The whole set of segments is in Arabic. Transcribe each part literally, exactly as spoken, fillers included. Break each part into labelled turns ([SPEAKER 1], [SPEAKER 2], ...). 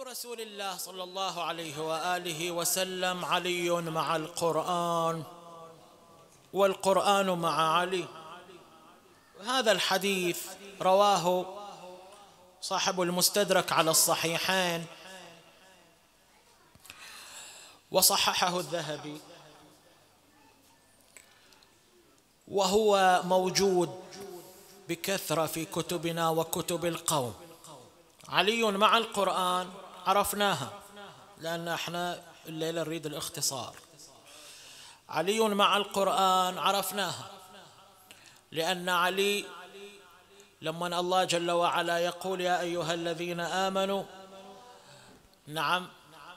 [SPEAKER 1] رسول الله صلى الله عليه وآله وسلم علي مع القرآن والقرآن مع علي. هذا الحديث رواه صاحب المستدرك على الصحيحين وصححه الذهبي، وهو موجود بكثرة في كتبنا وكتب القوم. علي مع القرآن عرفناها لأن احنا الليلة نريد الاختصار. علي مع القرآن عرفناها لأن علي لما الله جل وعلا يقول يا أيها الذين آمنوا نعم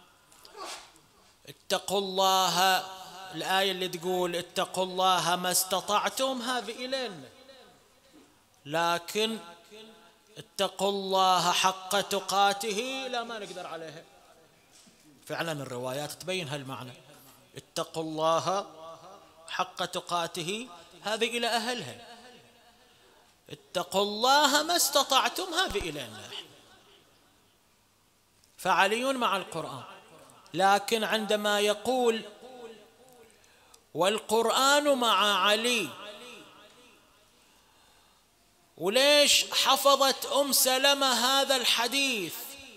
[SPEAKER 1] اتقوا الله، الآية اللي تقول اتقوا الله ما استطعتم هذه إلينا، لكن اتقوا الله حق تقاته لا ما نقدر عليها. فعلا الروايات تبين هالمعنى، اتقوا الله حق تقاته هذه إلى أهلها، اتقوا الله ما استطعتم هذه إلينا. فعلي مع القرآن، لكن عندما يقول والقرآن مع علي، وليش حفظت أم سلمة هذا الحديث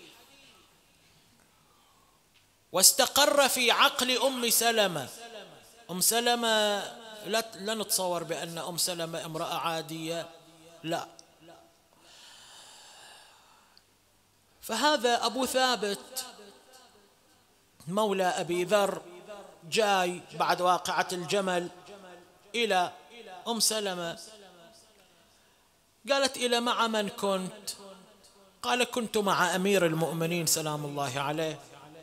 [SPEAKER 1] واستقر في عقل أم سلمة؟ أم سلمة لا, لا نتصور بأن أم سلمة امرأة عادية، لا. فهذا أبو ثابت مولى أبي ذر جاي بعد واقعة الجمل إلى أم سلمة، قالت إلى مع من كنت؟ قال كنت مع أمير المؤمنين سلام الله عليه.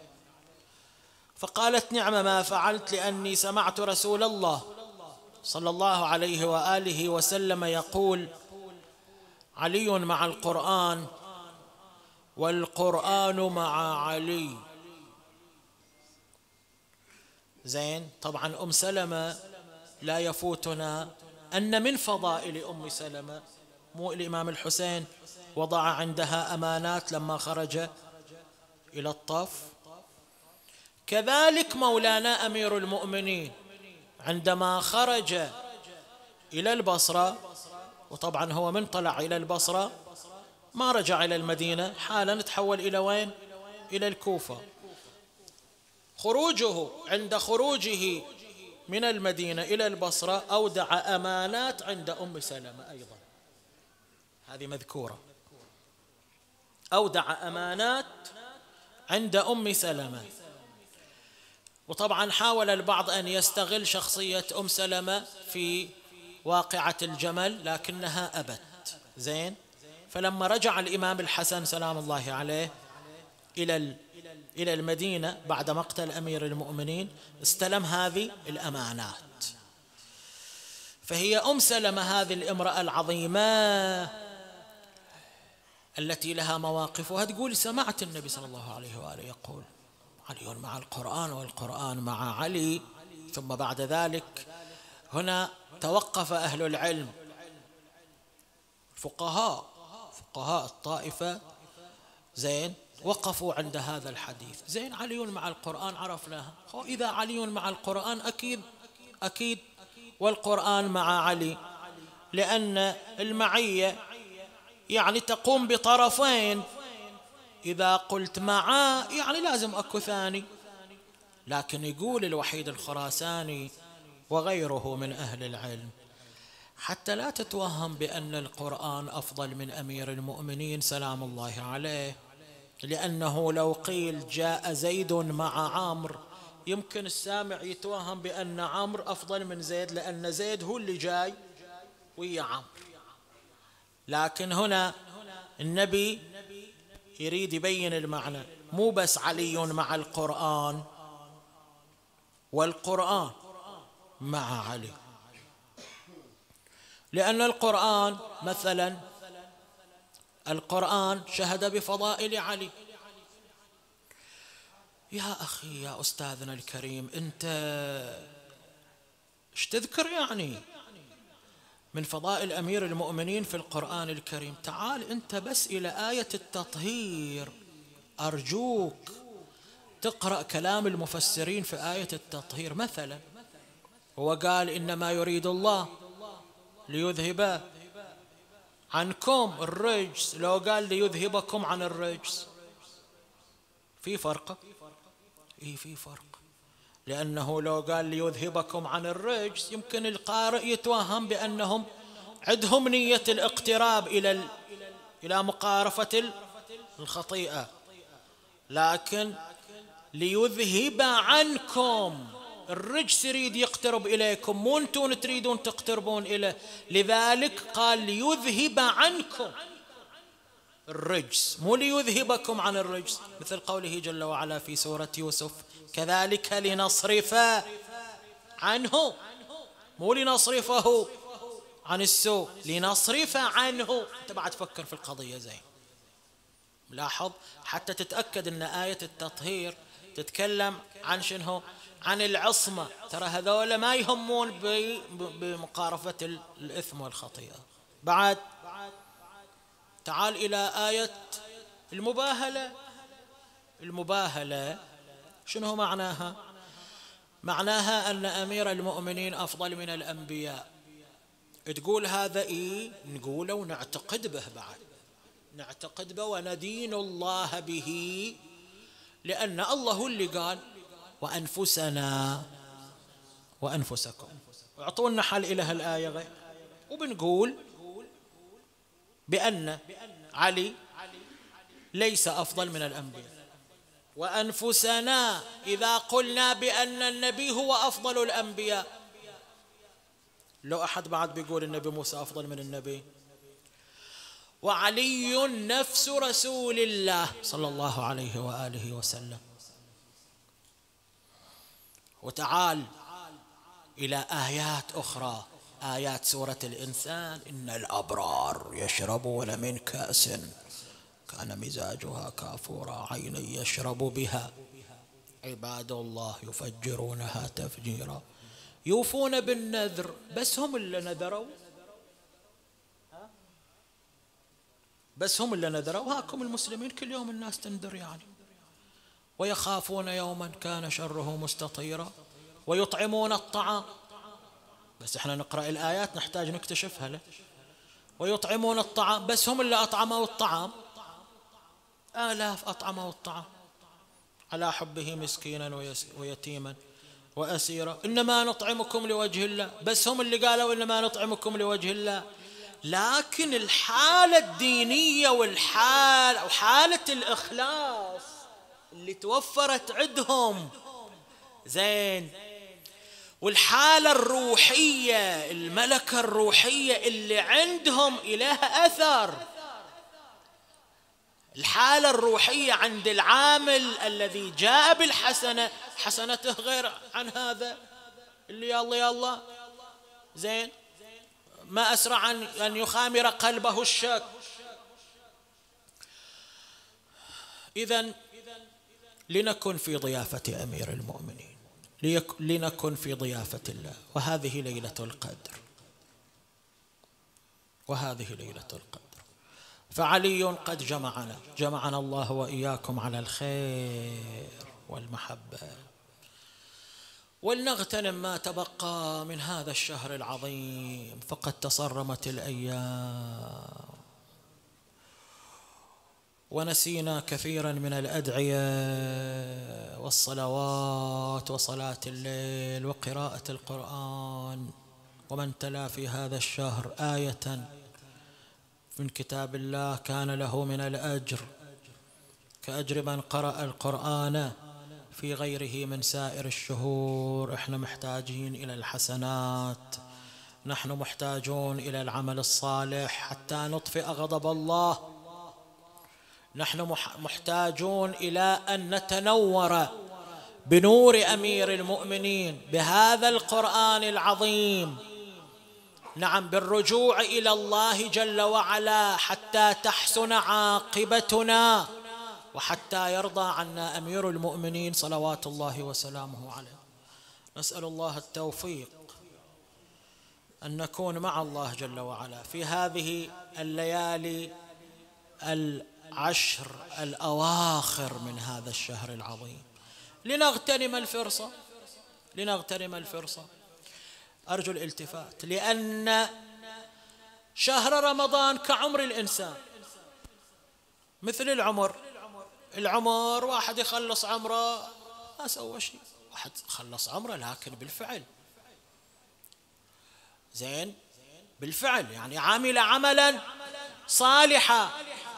[SPEAKER 1] فقالت نعم ما فعلت، لأني سمعت رسول الله صلى الله عليه وآله وسلم يقول علي مع القرآن والقرآن مع علي. زين، طبعا أم سلمة لا يفوتنا أن من فضائل أم سلمة مو الإمام الحسين وضع عندها أمانات لما خرج إلى الطف؟ كذلك مولانا أمير المؤمنين عندما خرج إلى البصرة، وطبعا هو من طلع إلى البصرة ما رجع إلى المدينة، حالا تحول إلى وين؟ إلى الكوفة. خروجه عند خروجه من المدينة إلى البصرة أودع أمانات عند أم سلمة أيضا، هذه مذكورة، أودع أمانات عند أم سلمة. وطبعا حاول البعض أن يستغل شخصية أم سلمة في واقعة الجمل لكنها أبت. زين، فلما رجع الإمام الحسن سلام الله عليه إلى إلى المدينة بعد مقتل أمير المؤمنين استلم هذه الأمانات. فهي أم سلمة هذه الامرأة العظيمة التي لها مواقفها، تقول سمعت النبي صلى الله عليه وآله يقول علي مع القرآن والقرآن مع علي. ثم بعد ذلك هنا توقف أهل العلم فقهاء فقهاء الطائفة، زين، وقفوا عند هذا الحديث. زين، علي مع القرآن عرفناها، إذا علي مع القرآن أكيد أكيد والقرآن مع علي، لأن المعية يعني تقوم بطرفين، إذا قلت معا يعني لازم أكو ثاني. لكن يقول الوحيد الخراساني وغيره من أهل العلم حتى لا تتوهم بأن القرآن أفضل من أمير المؤمنين سلام الله عليه، لأنه لو قيل جاء زيد مع عمرو يمكن السامع يتوهم بأن عمرو أفضل من زيد، لأن زيد هو اللي جاي ويا عمرو. لكن هنا النبي يريد يبين المعنى، مو بس علي مع القرآن والقرآن مع علي، لأن القرآن مثلا القرآن شهد بفضائل علي. يا أخي يا أستاذنا الكريم، أنت ايش تذكر يعني من فضائل أمير المؤمنين في القرآن الكريم؟ تعال أنت بس إلى آية التطهير أرجوك تقرأ كلام المفسرين في آية التطهير. مثلا هو قال إنما يريد الله ليذهب عنكم الرجس، لو قال ليذهبكم عن الرجس في فرق؟ إيه في فرق، لأنه لو قال ليذهبكم عن الرجس يمكن القارئ يتوهم بأنهم عندهم نية الاقتراب إلى إلى مقارفة الخطيئة، لكن ليذهب عنكم الرجس يريد يقترب إليكم، مو أنتم تريدون تقتربون إليه، لذلك قال ليذهب عنكم الرجس مو ليذهبكم عن الرجس، مثل قوله جل وعلا في سورة يوسف كذلك لنصرف عنه، مو لنصرفه عن السوء، لنصرف عنه. انت بعد تفكر في القضية زين، لاحظ حتى تتأكد أن آية التطهير تتكلم عن شنو؟ عن العصمة. ترى هذول ما يهمون بمقارفة الإثم والخطيئة. بعد تعال إلى آية المباهلة. المباهلة شنو معناها؟ معناها أن أمير المؤمنين أفضل من الأنبياء. تقول هذا إيه؟ نقوله ونعتقد به، بعد نعتقد به وندين الله به، لأن الله هو اللي قال وأنفسنا وأنفسكم. اعطونا حل إلى هالآية غير، وبنقول بأن علي ليس أفضل من الأنبياء، وأنفسنا إذا قلنا بأن النبي هو أفضل الأنبياء. لو أحد بعد بيقول النبي موسى أفضل من النبي، وعلي نفس رسول الله صلى الله عليه وآله وسلم. وتعال إلى آيات أخرى، آيات سورة الإنسان إن الأبرار يشربون من كأس كان مزاجها كافورا عينا يشرب بها عباد الله يفجرونها تفجيرا يوفون بالنذر. بس هم اللي نذروا، بس هم اللي نذروا، هاكم المسلمين كل يوم الناس تنذر يعني. ويخافون يوما كان شره مستطيرا ويطعمون الطعام. بس احنا نقرأ الآيات نحتاج نكتشفها له. ويطعمون الطعام، بس هم اللي أطعموا الطعام، آلاف أطعموا الطعام على حبه مسكينا ويتيما وأسيرا إنما نطعمكم لوجه الله. بس هم اللي قالوا إنما نطعمكم لوجه الله. لكن الحالة الدينية والحال أو حالة الإخلاص اللي توفرت عندهم زين، والحالة الروحية الملكة الروحية اللي عندهم إليها أثر. الحالة الروحية عند العامل الذي جاء بالحسنة حسنته غير عن هذا اللي يا الله يا الله زين، ما أسرع أن يخامر قلبه الشك. إذن لنكن في ضيافة أمير المؤمنين، لنكن في ضيافة الله، وهذه ليلة القدر، وهذه ليلة القدر. فعلي قد جمعنا جمعنا الله وإياكم على الخير والمحبة. ولنغتنم ما تبقى من هذا الشهر العظيم، فقد تصرمت الأيام ونسينا كثيرا من الأدعية والصلوات وصلاة الليل وقراءة القرآن. ومن تلا في هذا الشهر آية من كتاب الله كان له من الأجر كأجر من قرأ القرآن في غيره من سائر الشهور. احنا محتاجين إلى الحسنات، نحن محتاجون إلى العمل الصالح حتى نطفئ غضب الله، نحن محتاجون إلى أن نتنور بنور أمير المؤمنين بهذا القرآن العظيم، نعم، بالرجوع إلى الله جل وعلا حتى تحسن عاقبتنا وحتى يرضى عنا أمير المؤمنين صلوات الله وسلامه عليه. نسأل الله التوفيق أن نكون مع الله جل وعلا في هذه الليالي العشر الأواخر من هذا الشهر العظيم لنغتنم الفرصة لنغتنم الفرصة. أرجو الالتفات، لأن شهر رمضان كعمر الإنسان، مثل العمر. العمر واحد يخلص عمره ما سوى شيء، واحد خلص عمره لكن بالفعل زين، بالفعل يعني عامل عملا صالحا.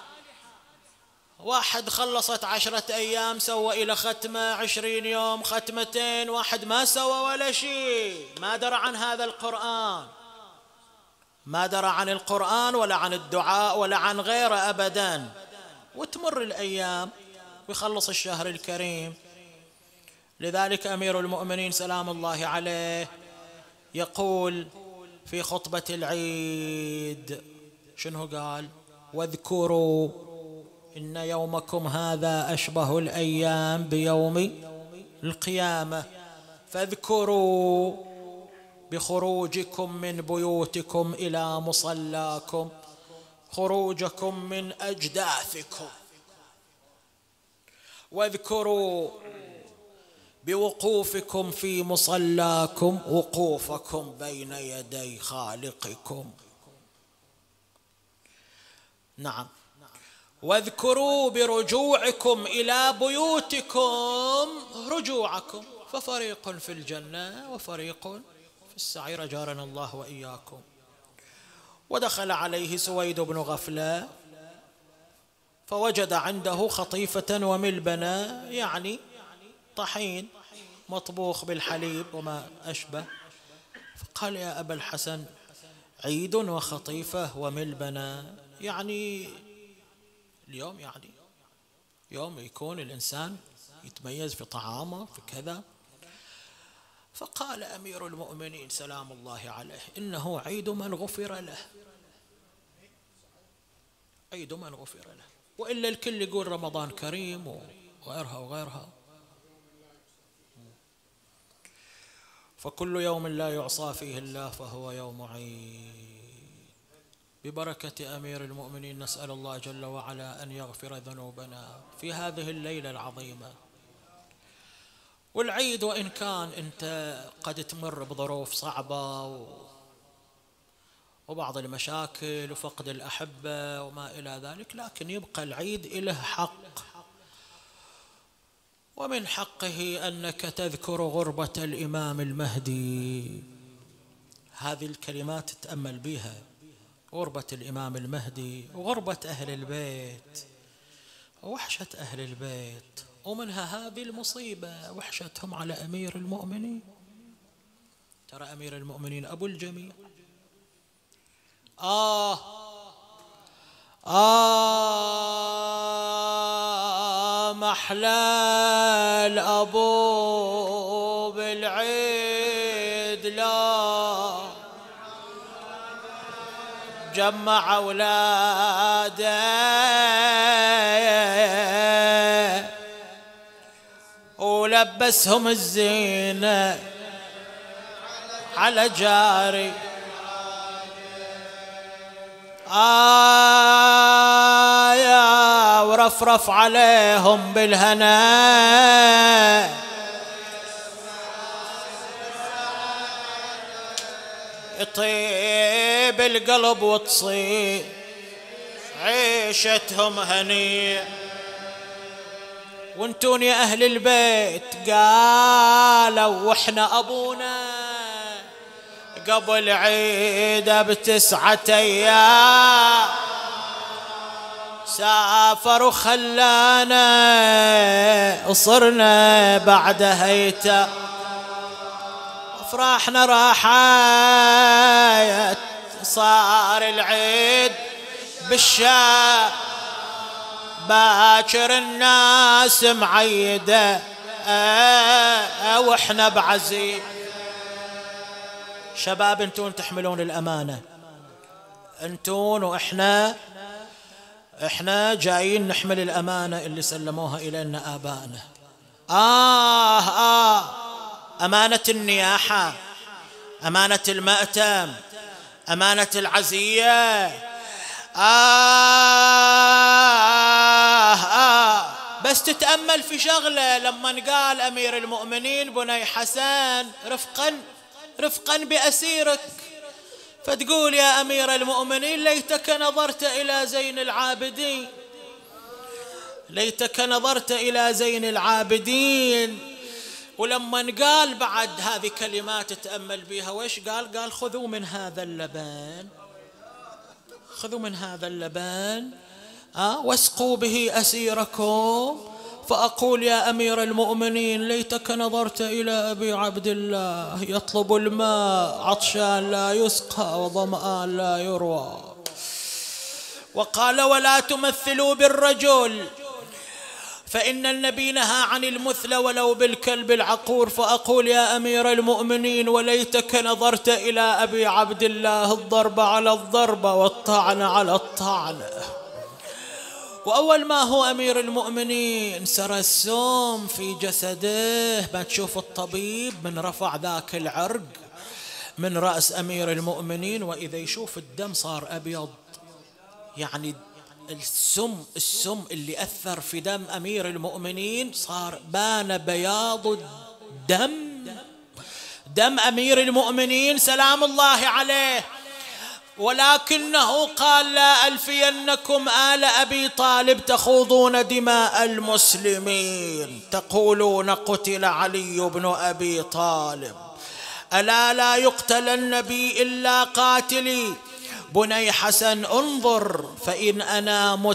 [SPEAKER 1] واحد خلصت عشرة أيام سوى إلى ختمة، عشرين يوم، ختمتين. واحد ما سوى ولا شيء، ما درى عن هذا القرآن، ما درى عن القرآن ولا عن الدعاء ولا عن غيره أبدا. وتمر الأيام ويخلص الشهر الكريم. لذلك أمير المؤمنين سلام الله عليه يقول في خطبة العيد، شنو قال؟ واذكروا إن يومكم هذا أشبه الأيام بيوم القيامة، فاذكروا بخروجكم من بيوتكم إلى مصلاكم، خروجكم من أجداثكم، واذكروا بوقوفكم في مصلاكم وقوفكم بين يدي خالقكم. نعم، واذكروا برجوعكم إلى بيوتكم رجوعكم، ففريق في الجنة وفريق في السعير، جارنا الله وإياكم. ودخل عليه سويد بن غفلة فوجد عنده خطيفة وملبنة، يعني طحين مطبوخ بالحليب وما أشبه. فقال يا أبا الحسن، عيد وخطيفة وملبنة، يعني اليوم يعني يوم يكون الإنسان يتميز في طعامه في كذا. فقال أمير المؤمنين سلام الله عليه إنه عيد من غفر له، عيد من غفر له، وإلا الكل يقول رمضان كريم وغيرها وغيرها. فكل يوم لا يعصى فيه الله فهو يوم عيد. ببركة أمير المؤمنين نسأل الله جل وعلا أن يغفر ذنوبنا في هذه الليلة العظيمة. والعيد وإن كان أنت قد تمر بظروف صعبة وبعض المشاكل وفقد الأحبة وما إلى ذلك، لكن يبقى العيد له حق، ومن حقه أنك تذكر غربة الإمام المهدي. هذه الكلمات تتأمل بها، غربة الإمام المهدي وغربة أهل البيت، وحشة أهل البيت، ومنها هذه المصيبة وحشتهم على أمير المؤمنين. ترى أمير المؤمنين أبو الجميع. آه آه محلى الأبو بالعيد، لا جمع أولاده ولبسهم الزينة على جاري. آه يا ورفرف عليهم بالهنا، يطيب القلب وتصير عيشتهم هنية. وانتون يا أهل البيت قالوا واحنا أبونا قبل عيده بتسعة أيام سافر وخلانا، صرنا بعد هيته افراحنا راحت. صار العيد بالشام باكر الناس معيده، اه واحنا بعزيز. شباب انتون تحملون الأمانة، انتون واحنا احنا جايين نحمل الأمانة اللي سلموها إلينا آبائنا. آه آه أمانة النياحة، أمانة المأتم، أمانة العزية. آه بس تتأمل في شغلة لما قال أمير المؤمنين بني حسن رفقا رفقا بأسيرك، فتقول يا أمير المؤمنين ليتك نظرت إلى زين العابدين، ليتك نظرت إلى زين العابدين. ولما قال بعد هذه كلمات تتأمل بها وإيش قال؟ قال خذوا من هذا اللبن، خذوا من هذا اللبن أه واسقوا به أسيركم، فأقول يا أمير المؤمنين ليتك نظرت إلى أبي عبد الله يطلب الماء عطشان لا يسقى وظمآن لا يروى. وقال ولا تمثلوا بالرجل فإن النبي نهى عن المثل ولو بالكلب العقور، فأقول يا أمير المؤمنين وليتك نظرت إلى أبي عبد الله الضرب على الضرب والطعن على الطعن. وأول ما هو أمير المؤمنين سرى السم في جسده، ما تشوف الطبيب من رفع ذاك العرق من رأس أمير المؤمنين وإذا يشوف الدم صار أبيض، يعني السم السم اللي أثر في دم أمير المؤمنين صار بان بياض الدم، دم أمير المؤمنين سلام الله عليه. ولكنه قال لا ألفينكم آل أبي طالب تخوضون دماء المسلمين تقولون قتل علي بن أبي طالب، ألا لا يقتل النبي إلا قاتلي بني حسن انظر فإن أنا مت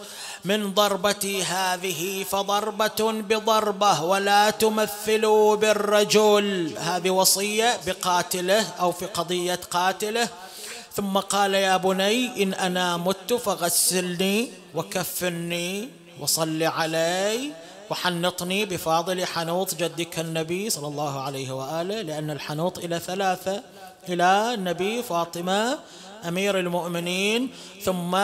[SPEAKER 1] من ضربتي هذه فضربة بضربة ولا تمثلوا بالرجل. هذه وصية بقاتله أو في قضية قاتله. ثم قال يا بني إن أنا مت فغسلني وكفني وصل علي وحنطني بفاضل حنوط جدك النبي صلى الله عليه وآله، لأن الحنوط إلى ثلاثة، إلى النبي، فاطمة، أمير المؤمنين. ثم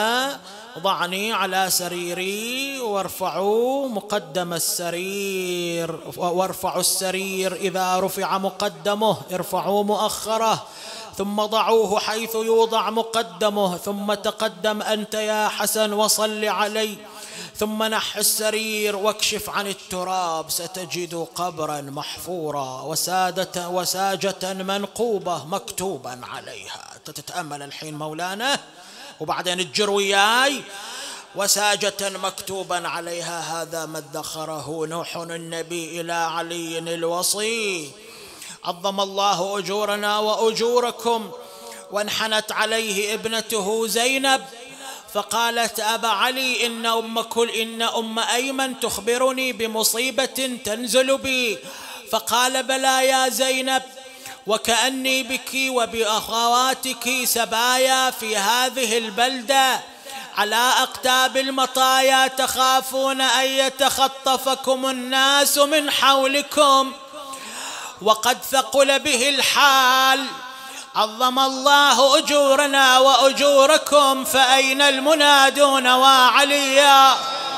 [SPEAKER 1] ضعني على سريري وارفعوا مقدم السرير، وارفعوا السرير إذا رفع مقدمه ارفعوا مؤخره، ثم ضعوه حيث يوضع مقدمه، ثم تقدم أنت يا حسن وصل علي، ثم نح السرير واكشف عن التراب ستجد قبرا محفورا وسادة وساجة منقوبة مكتوبا عليها. تتأمل الحين مولانا وبعدين تجر وياي وساجة مكتوبا عليها هذا ما ادخره نوح النبي إلى علي الوصي عظم الله أجورنا وأجوركم. وانحنت عليه ابنته زينب فقالت أبا علي إن أم كل إن أم أيمن تخبرني بمصيبة تنزل بي، فقال بلى يا زينب وكأني بك وبأخواتك سبايا في هذه البلدة على أقتاب المطايا تخافون أن يتخطفكم الناس من حولكم وقد ثقل به الحال، عظم الله أجورنا وأجوركم فأين المنادون وعليا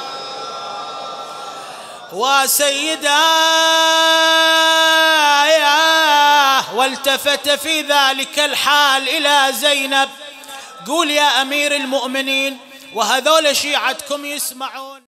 [SPEAKER 1] وسيدا. والتفت في ذلك الحال إلى زينب قول يا أمير المؤمنين وهذول شيعتكم يسمعون.